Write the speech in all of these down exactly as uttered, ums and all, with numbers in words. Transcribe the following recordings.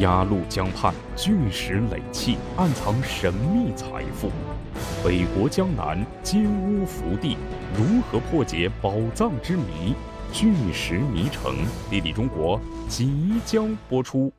鸭绿江畔巨石垒砌，暗藏神秘财富。北国江南金屋福地，如何破解宝藏之谜？巨石迷城，地理中国即将播出。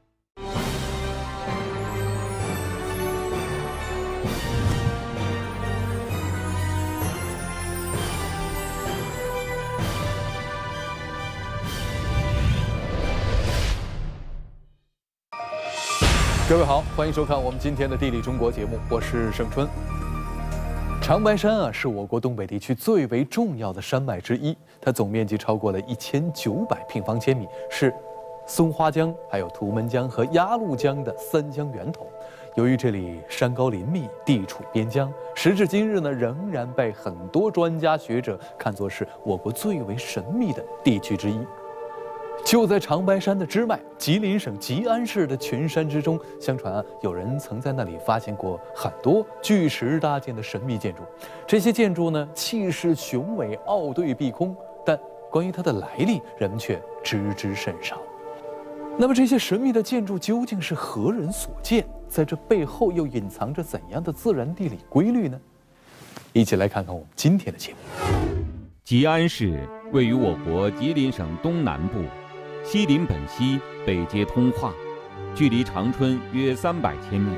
各位好，欢迎收看我们今天的《地理中国》节目，我是盛春。长白山啊，是我国东北地区最为重要的山脉之一，它总面积超过了一千九百平方千米，是松花江、还有图们江和鸭绿江的三江源头。由于这里山高林密，地处边疆，时至今日呢，仍然被很多专家学者看作是我国最为神秘的地区之一。就在长白山的支脉，吉林省吉安市的群山之中，相传啊，有人曾在那里发现过很多巨石搭建的神秘建筑。这些建筑呢，气势雄伟，傲对碧空，但关于它的来历，人们却知之甚少。那么，这些神秘的建筑究竟是何人所建？在这背后又隐藏着怎样的自然地理规律呢？一起来看看我们今天的节目。 吉安市位于我国吉林省东南部。西临本溪，北接通化，距离长春约三百千米。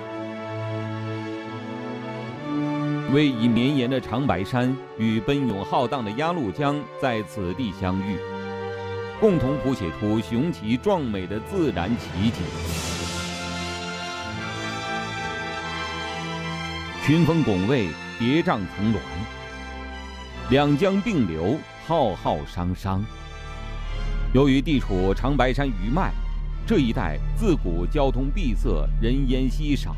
逶迤绵延的长白山与奔涌浩荡的鸭绿江在此地相遇，共同谱写出雄奇壮美的自然奇景。群峰拱卫，叠嶂层峦，两江并流，浩浩汤汤。由于地处长白山余脉，这一带自古交通闭塞，人烟稀少。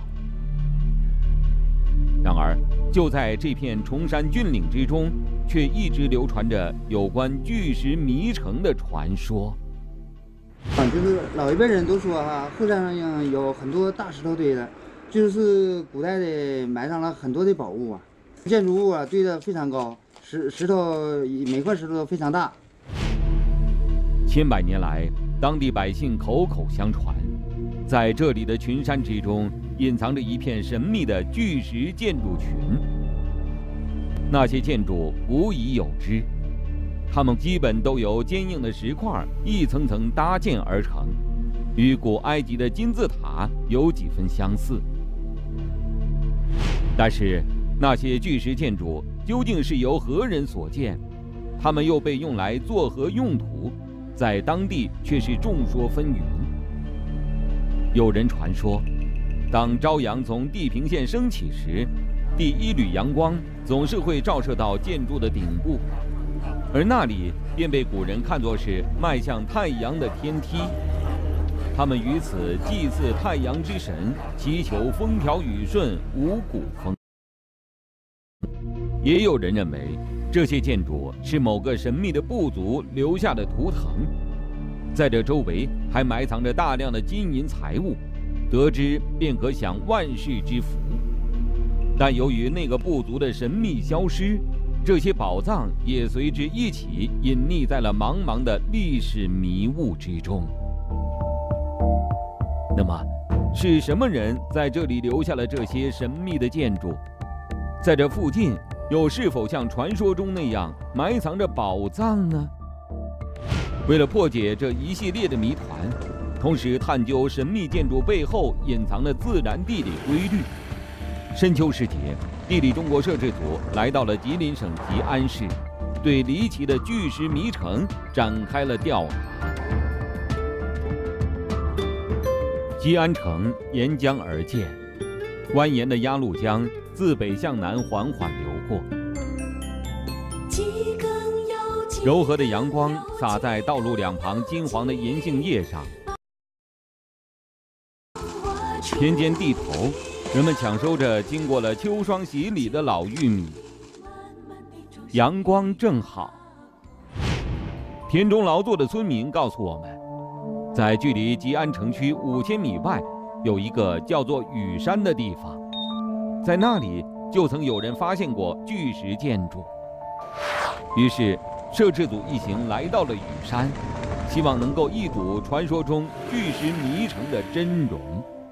然而，就在这片崇山峻岭之中，却一直流传着有关巨石迷城的传说。 啊，就是老一辈人都说哈，后山上有很多大石头堆的，就是古代的埋上了很多的宝物啊。建筑物啊堆得非常高，石石头每块石头都非常大。 千百年来，当地百姓口口相传，在这里的群山之中，隐藏着一片神秘的巨石建筑群。那些建筑古已有之，它们基本都由坚硬的石块一层层搭建而成，与古埃及的金字塔有几分相似。但是，那些巨石建筑究竟是由何人所建？它们又被用来作何用途？在当地却是众说纷纭。有人传说，当朝阳从地平线升起时，第一缕阳光总是会照射到建筑的顶部，而那里便被古人看作是迈向太阳的天梯。他们于此祭祀太阳之神，祈求风调雨顺、五谷丰。也有人认为，这些建筑是某个神秘的部族留下的图腾，在这周围还埋藏着大量的金银财物，得知便可享万世之福。但由于那个部族的神秘消失，这些宝藏也随之一起隐匿在了茫茫的历史迷雾之中。那么，是什么人在这里留下了这些神秘的建筑？在这附近，又是否像传说中那样埋藏着宝藏呢？为了破解这一系列的谜团，同时探究神秘建筑背后隐藏的自然地理规律，深秋时节，地理中国摄制组来到了吉林省吉安市，对离奇的巨石迷城展开了调查。吉安城沿江而建，蜿蜒的鸭绿江自北向南缓缓流过，柔和的阳光洒在道路两旁金黄的银杏叶上。田间地头，人们抢收着经过了秋霜洗礼的老玉米。阳光正好，田中劳作的村民告诉我们，在距离吉安城区五千米外，有一个叫做雨山的地方，在那里就曾有人发现过巨石建筑。于是，摄制组一行来到了雨山， 希望能够一睹传说中巨石泥城的真容。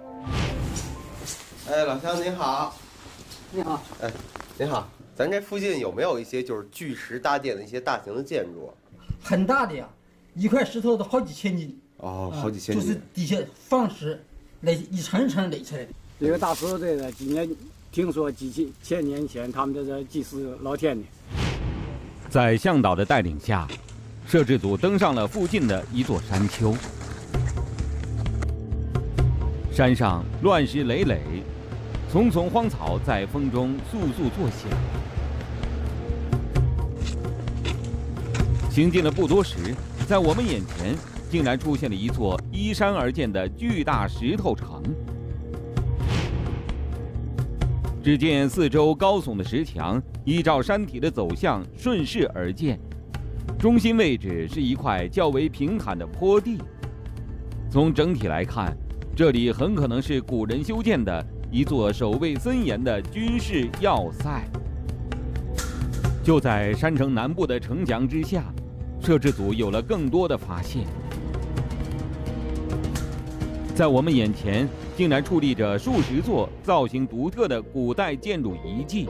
哎，老乡您好。 你好。 哎，您好，咱这附近有没有一些就是巨石搭建的一些大型的建筑？ 很大的呀，一块石头都好几千斤。 哦，好几千斤。 就是底下放石，垒一层一层垒起来的。 这个大石头堆的，今年听说几千千年前他们在这祭祀老天的。 在向导的带领下，摄制组登上了附近的一座山丘。山上乱石累累，丛丛荒草在风中簌簌作响。行进了不多时，在我们眼前竟然出现了一座依山而建的巨大石头城。只见四周高耸的石墙依照山体的走向顺势而建，中心位置是一块较为平坦的坡地。从整体来看，这里很可能是古人修建的一座守卫森严的军事要塞。就在山城南部的城墙之下，摄制组有了更多的发现。在我们眼前，竟然矗立着数十座造型独特的古代建筑遗迹。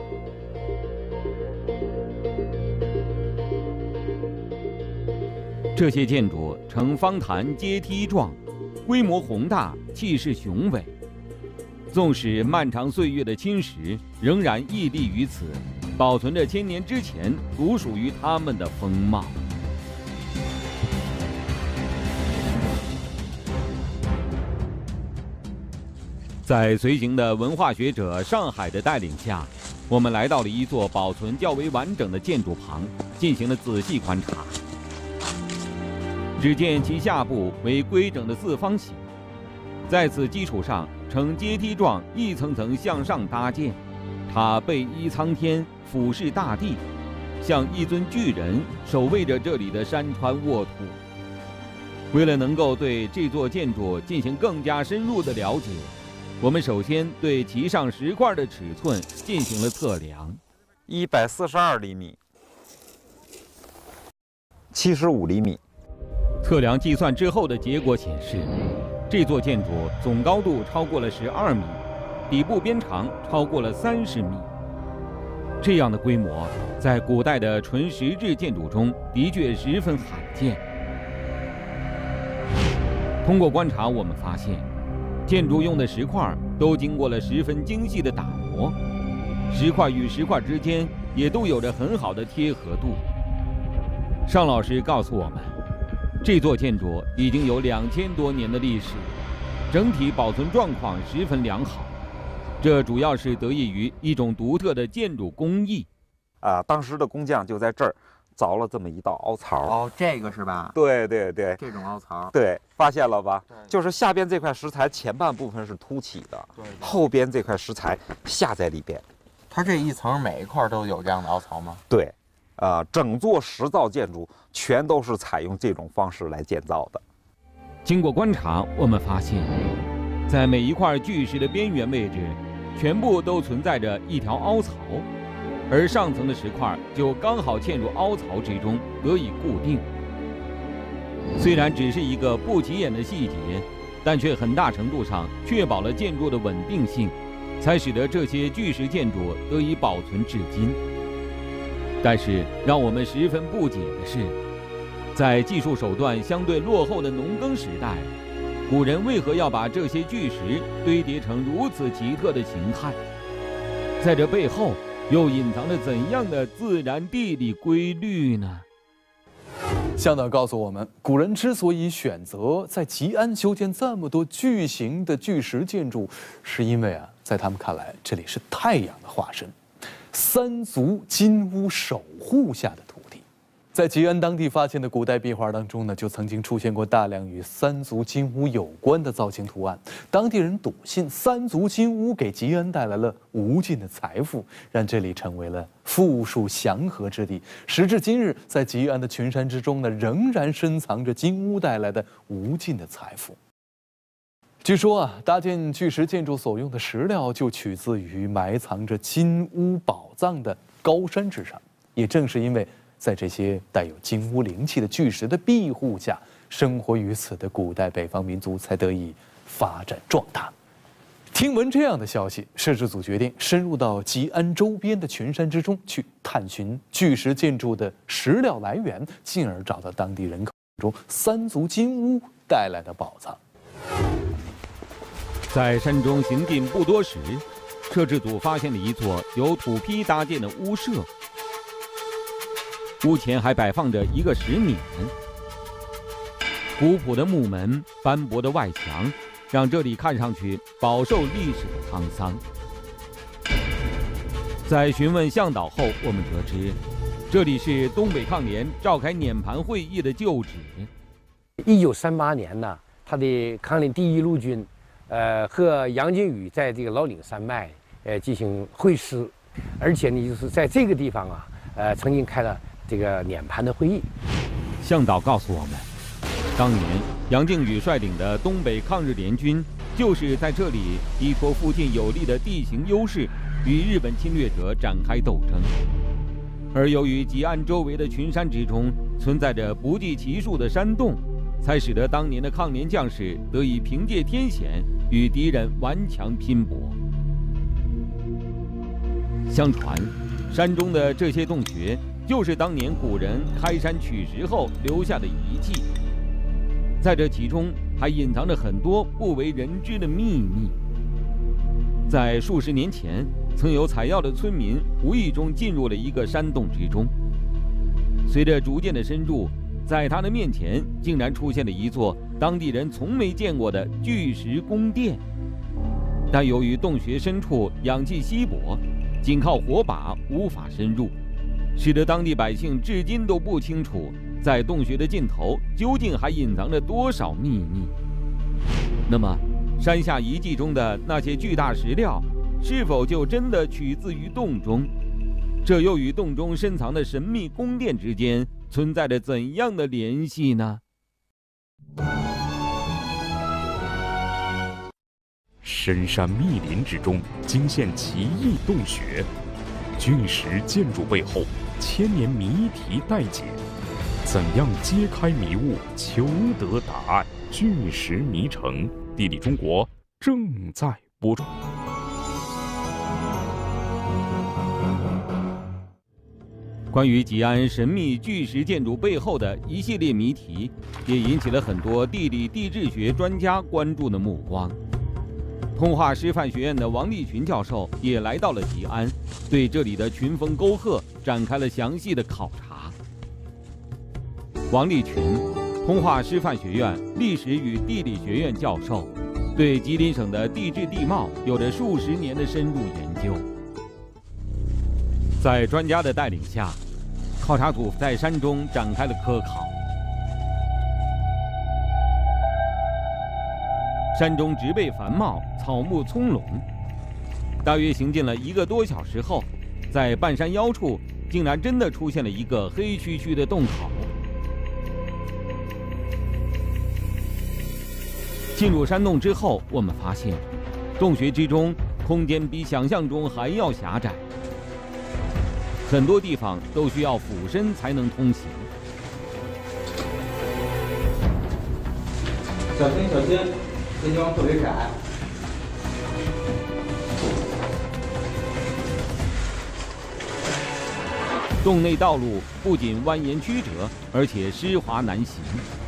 这些建筑呈方坛阶梯状，规模宏大，气势雄伟。纵使漫长岁月的侵蚀，仍然屹立于此，保存着千年之前独属于他们的风貌。在随行的文化学者上海的带领下，我们来到了一座保存较为完整的建筑旁，进行了仔细观察。只见其下部为规整的四方形，在此基础上呈阶梯状一层层向上搭建，它背依苍天，俯视大地，像一尊巨人守卫着这里的山川沃土。为了能够对这座建筑进行更加深入的了解，我们首先对其上石块的尺寸进行了测量， 一百四十二厘米，七十五厘米。 测量计算之后的结果显示，这座建筑总高度超过了十二米，底部边长超过了三十米。这样的规模，在古代的纯石质建筑中的确十分罕见。通过观察，我们发现，建筑用的石块都经过了十分精细的打磨，石块与石块之间也都有着很好的贴合度。尚老师告诉我们，这座建筑已经有两千多年的历史，整体保存状况十分良好。这主要是得益于一种独特的建筑工艺。 啊，当时的工匠就在这儿凿了这么一道凹槽。 哦，这个是吧？ 对对对， 这种凹槽。 对，发现了吧？就是下边这块石材前半部分是凸起的，对对，后边这块石材下在里边。 它这一层每一块都有这样的凹槽吗？ 对，啊、呃，整座石造建筑全都是采用这种方式来建造的。 经过观察，我们发现，在每一块巨石的边缘位置，全部都存在着一条凹槽，而上层的石块就刚好嵌入凹槽之中，得以固定。虽然只是一个不起眼的细节，但却很大程度上确保了建筑的稳定性，才使得这些巨石建筑得以保存至今。但是让我们十分不解的是，在技术手段相对落后的农耕时代，古人为何要把这些巨石堆叠成如此奇特的形态？在这背后又隐藏着怎样的自然地理规律呢？ 向导告诉我们，古人之所以选择在吉安修建这么多巨型的巨石建筑，是因为啊，在他们看来，这里是太阳的化身，三足金乌守护下的土地。在吉安当地发现的古代壁画当中呢，就曾经出现过大量与三足金乌有关的造型图案。当地人笃信三足金乌给吉安带来了无尽的财富，让这里成为了富庶祥和之地。时至今日，在吉安的群山之中呢，仍然深藏着金乌带来的无尽的财富。据说啊，搭建巨石建筑所用的石料就取自于埋藏着金乌宝藏的高山之上。也正是因为在这些带有金乌灵气的巨石的庇护下， 生活于此的古代北方民族才得以发展壮大。听闻这样的消息，摄制组决定深入到吉安周边的群山之中去探寻巨石建筑的石料来源，进而找到当地人口中三足金乌带来的宝藏。 在山中行进不多时，摄制组发现了一座由土坯搭建的屋舍，屋前还摆放着一个石碾。古朴的木门、斑驳的外墙，让这里看上去饱受历史的沧桑。在询问向导后，我们得知，这里是东北抗联召开碾盘会议的旧址。 一九三八年呢，他的抗联第一路军，呃，和杨靖宇在这个老岭山脉，呃，进行会师，而且呢，就是在这个地方啊，呃，曾经开了这个碾盘的会议。 向导告诉我们，当年杨靖宇率领的东北抗日联军，就是在这里依托附近有利的地形优势，与日本侵略者展开斗争。而由于吉安周围的群山之中存在着不计其数的山洞，才使得当年的抗联将士得以凭借天险与敌人顽强拼搏。相传，山中的这些洞穴就是当年古人开山取石后留下的遗迹，在这其中还隐藏着很多不为人知的秘密。在数十年前，曾有采药的村民无意中进入了一个山洞之中，随着逐渐的深入，在他的面前竟然出现了一座当地人从没见过的巨石宫殿。但由于洞穴深处氧气稀薄，仅靠火把无法深入，使得当地百姓至今都不清楚在洞穴的尽头究竟还隐藏着多少秘密。那么山下遗迹中的那些巨大石料，是否就真的取自于洞中？这又与洞中深藏的神秘宫殿之间存在着怎样的联系呢？ 深山密林之中惊现奇异洞穴，巨石建筑背后千年谜题待解，怎样揭开迷雾，求得答案？巨石迷城，地理中国正在播出。 关于吉安神秘巨石建筑背后的一系列谜题，也引起了很多地理地质学专家关注的目光。通化师范学院的王立群教授也来到了吉安，对这里的群峰沟壑展开了详细的考察。王立群，通化师范学院历史与地理学院教授，对吉林省的地质地貌有着数十年的深入研究。在专家的带领下，考察组在山中展开了科考。山中植被繁茂，草木葱茏。大约行进了一个多小时后，在半山腰处，竟然真的出现了一个黑黢黢的洞口。进入山洞之后，我们发现，洞穴之中空间比想象中还要狭窄，很多地方都需要俯身才能通行。 小心，小心！这地方特别窄。 洞内道路不仅蜿蜒曲折，而且湿滑难行。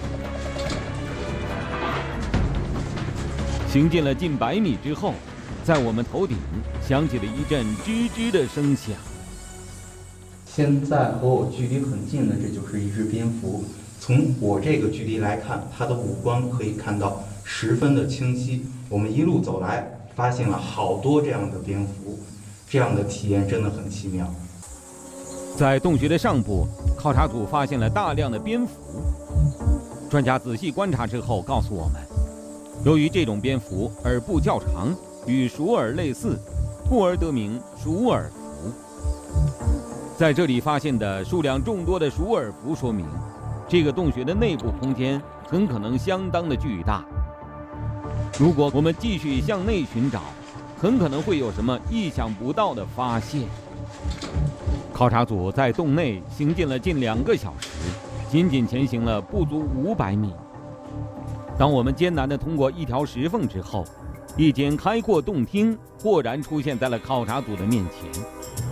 行进了近百米之后，在我们头顶响起了一阵吱吱的声响。 现在和我距离很近的，这就是一只蝙蝠。从我这个距离来看，它的五官可以看到十分的清晰。我们一路走来，发现了好多这样的蝙蝠，这样的体验真的很奇妙。 在洞穴的上部，考察组发现了大量的蝙蝠。专家仔细观察之后告诉我们，由于这种蝙蝠耳部较长，与鼠耳类似，故而得名鼠耳蝠。在这里发现的数量众多的鼠耳蝠说明，这个洞穴的内部空间很可能相当的巨大。如果我们继续向内寻找，很可能会有什么意想不到的发现。考察组在洞内行进了近两个小时，仅仅前行了不足五百米， 当我们艰难地通过一条石缝之后，一间开阔洞厅豁然出现在了考察组的面前。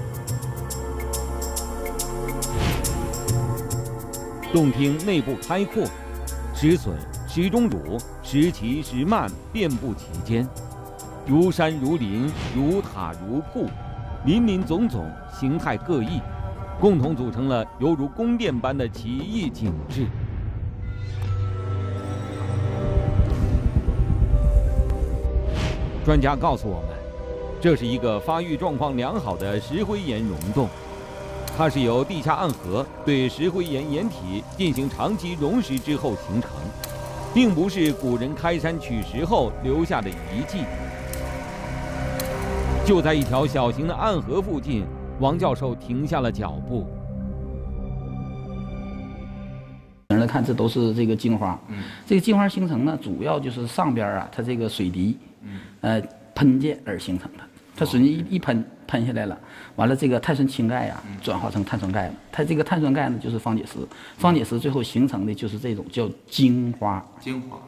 洞厅内部开阔，石笋、石钟乳、石旗、石幔遍布其间，如山如林，如塔如瀑，林林总总，形态各异，共同组成了犹如宫殿般的奇异景致。专家告诉我们，这是一个发育状况良好的石灰岩溶洞，它是由地下暗河对石灰岩岩体进行长期溶蚀之后形成，并不是古人开山取石后留下的遗迹。就在一条小型的暗河附近，王教授停下了脚步。 来看，这都是这个金花。嗯，这个金花形成呢，主要就是上边啊，它这个水滴，嗯，呃，喷溅而形成的。它水滴一一喷喷下来了，完了这个碳酸氢钙呀、啊，转化成碳酸钙了。它这个碳酸钙呢，就是方解石，方解石最后形成的就是这种叫晶花。 晶花。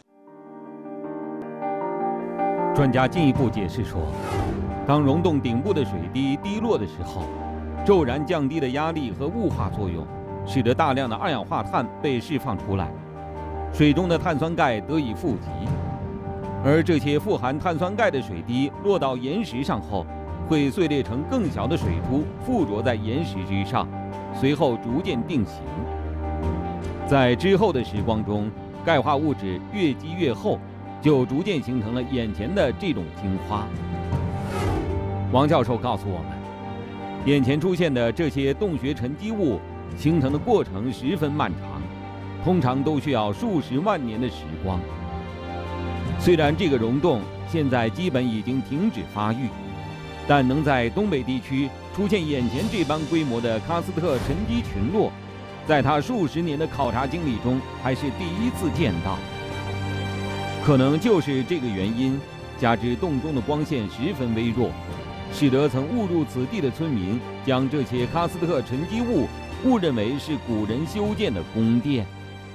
专家进一步解释说，当溶洞顶部的水滴滴落的时候，骤然降低的压力和雾化作用，使得大量的二氧化碳被释放出来，水中的碳酸钙得以富集。而这些富含碳酸钙的水滴落到岩石上后，会碎裂成更小的水珠，附着在岩石之上，随后逐渐定型。在之后的时光中，钙化物质越积越厚，就逐渐形成了眼前的这种晶花。王教授告诉我们，眼前出现的这些洞穴沉积物形成的过程十分漫长，通常都需要数十万年的时光。虽然这个溶洞现在基本已经停止发育，但能在东北地区出现眼前这般规模的喀斯特沉积群落，在他数十年的考察经历中还是第一次见到。可能就是这个原因，加之洞中的光线十分微弱，使得曾误入此地的村民将这些喀斯特沉积物误认为是古人修建的宫殿。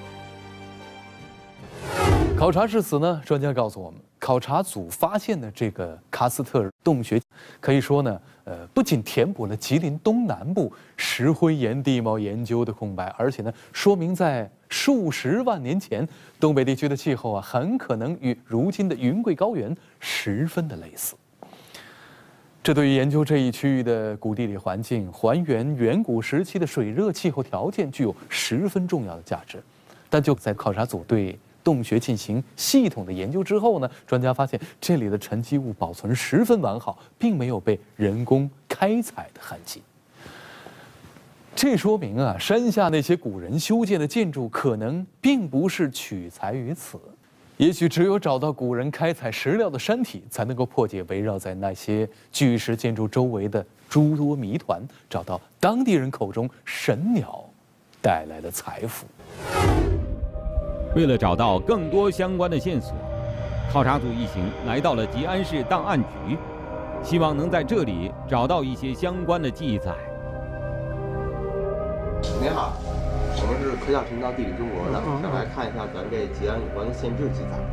考察至此呢，专家告诉我们，考察组发现的这个喀斯特洞穴，可以说呢，呃，不仅填补了吉林东南部石灰岩地貌研究的空白，而且呢，说明在数十万年前，东北地区的气候啊，很可能与如今的云贵高原十分的类似。这对于研究这一区域的古地理环境、还原远古时期的水热气候条件具有十分重要的价值。但就在考察组对洞穴进行系统的研究之后呢，专家发现这里的沉积物保存十分完好，并没有被人工开采的痕迹。这说明啊，山下那些古人修建的建筑可能并不是取材于此。也许只有找到古人开采石料的山体，才能够破解围绕在那些巨石建筑周围的诸多谜团，找到当地人口中神鸟带来的财富。 为了找到更多相关的线索，考察组一行来到了吉安市档案局，希望能在这里找到一些相关的记载。 您好，我们是科教频道地理中国的，想来看一下咱这吉安有关的县志记载。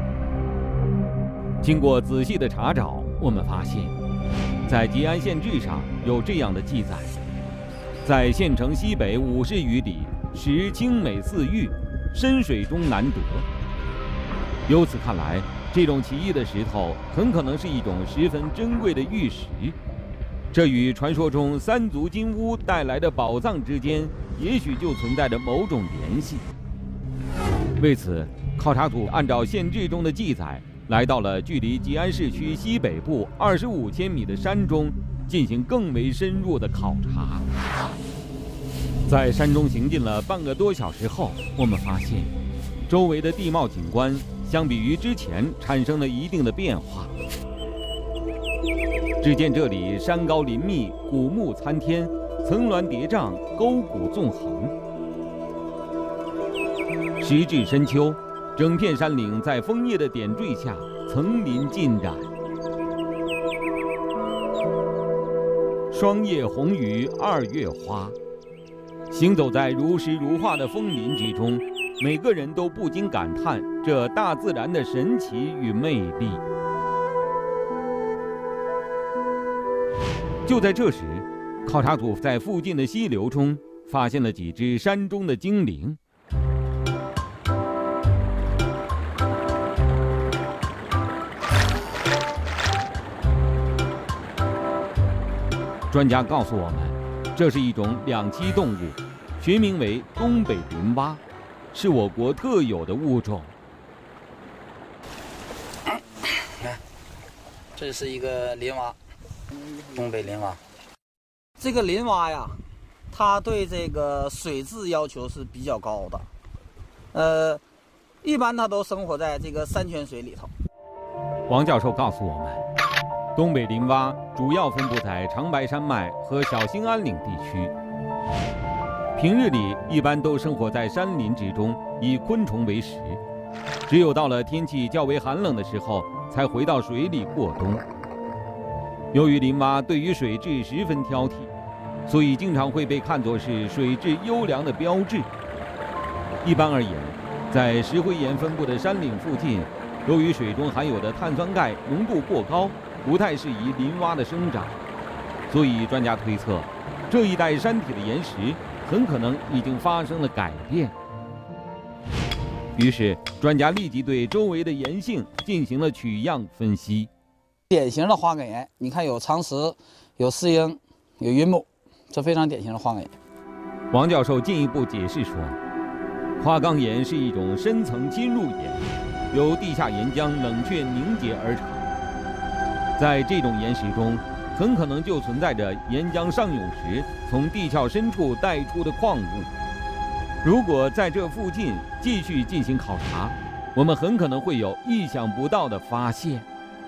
经过仔细的查找，我们发现，在吉安县志上有这样的记载：在县城西北五十余里，石精美似玉，深水中难得。由此看来，这种奇异的石头很可能是一种十分珍贵的玉石，这与传说中三足金乌带来的宝藏之间，也许就存在着某种联系。为此，考察组按照县志中的记载，来到了距离吉安市区西北部二十五千米的山中，进行更为深入的考察。在山中行进了半个多小时后，我们发现，周围的地貌景观相比于之前产生了一定的变化。只见这里山高林密，古木参天，层峦叠嶂，沟谷纵横。时至深秋，整片山岭在枫叶的点缀下，层林尽染。霜叶红于二月花。行走在如诗如画的枫林之中， 每个人都不禁感叹这大自然的神奇与魅力。就在这时，考察组在附近的溪流中发现了几只山中的精灵。专家告诉我们，这是一种两栖动物，学名为东北林蛙，是我国特有的物种。 来，这是一个林蛙，东北林蛙。这个林蛙呀，它对这个水质要求是比较高的，呃，一般它都生活在这个山泉水里头。 王教授告诉我们，东北林蛙主要分布在长白山脉和小兴安岭地区，平日里一般都生活在山林之中，以昆虫为食，只有到了天气较为寒冷的时候，才回到水里过冬。由于林蛙对于水质十分挑剔，所以经常会被看作是水质优良的标志。一般而言，在石灰岩分布的山岭附近，由于水中含有的碳酸钙浓度过高，不太适宜林蛙的生长，所以专家推测，这一带山体的岩石很可能已经发生了改变。于是，专家立即对周围的岩性进行了取样分析。 典型的花岗岩，你看有长石、有石英、有云母，这非常典型的花岗岩。 王教授进一步解释说，花岗岩是一种深层侵入岩，由地下岩浆冷却凝结而成。在这种岩石中，很可能就存在着岩浆上涌时从地壳深处带出的矿物。如果在这附近继续进行考察，我们很可能会有意想不到的发现。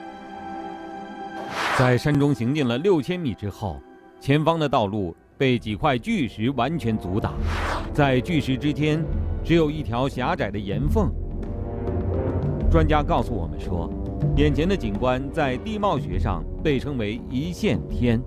在山中行进了六千米之后，前方的道路被几块巨石完全阻挡，在巨石之间只有一条狭窄的岩缝。专家告诉我们说，眼前的景观在地貌学上被称为一线天。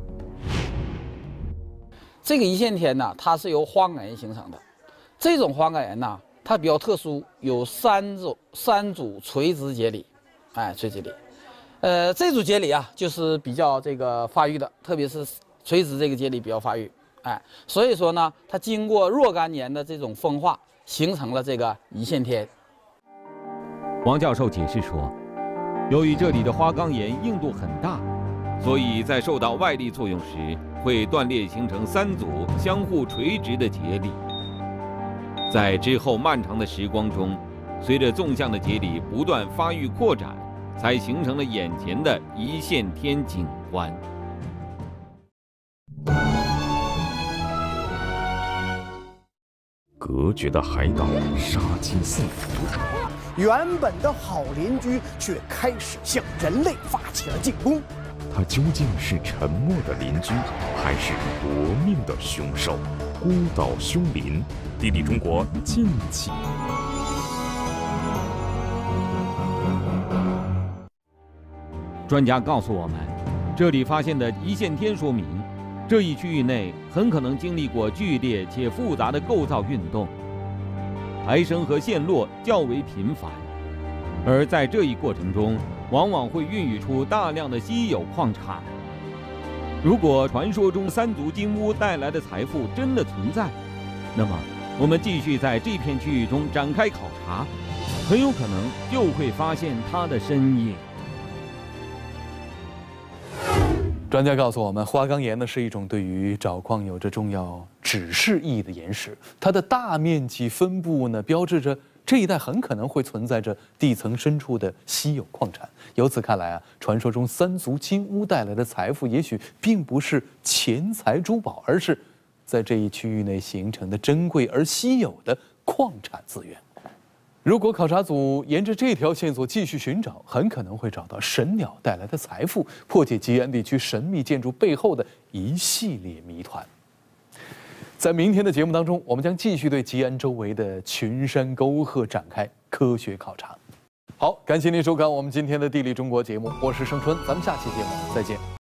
这个一线天呢，它是由花岗岩形成的。这种花岗岩呢，它比较特殊，有三组三组垂直节理，哎，垂直理。呃，这组节理啊，就是比较这个发育的，特别是垂直这个节理比较发育，哎，所以说呢，它经过若干年的这种风化，形成了这个一线天。 王教授解释说，由于这里的花岗岩硬度很大，所以在受到外力作用时，会断裂形成三组相互垂直的节理。在之后漫长的时光中，随着纵向的节理不断发育扩展，才形成了眼前的一线天景观。 隔绝的海岛，杀机四伏。 原本的好邻居却开始向人类发起了进攻。 他究竟是沉默的邻居，还是夺命的凶手？孤岛凶林，地理中国近期。 专家告诉我们，这里发现的一线天说明，这一区域内很可能经历过剧烈且复杂的构造运动，抬升和陷落较为频繁，而在这一过程中，往往会孕育出大量的稀有矿产。如果传说中三足金乌带来的财富真的存在，那么我们继续在这片区域中展开考察，很有可能就会发现它的身影。 专家告诉我们，花岗岩呢是一种对于找矿有着重要指示意义的岩石，它的大面积分布呢，标志着这一带很可能会存在着地层深处的稀有矿产。由此看来啊，传说中三足金乌带来的财富，也许并不是钱财珠宝，而是在这一区域内形成的珍贵而稀有的矿产资源。如果考察组沿着这条线索继续寻找，很可能会找到神鸟带来的财富，破解吉安地区神秘建筑背后的一系列谜团。在明天的节目当中，我们将继续对吉安周围的群山沟壑展开科学考察。好，感谢您收看我们今天的《地理中国》节目，我是盛春，咱们下期节目再见。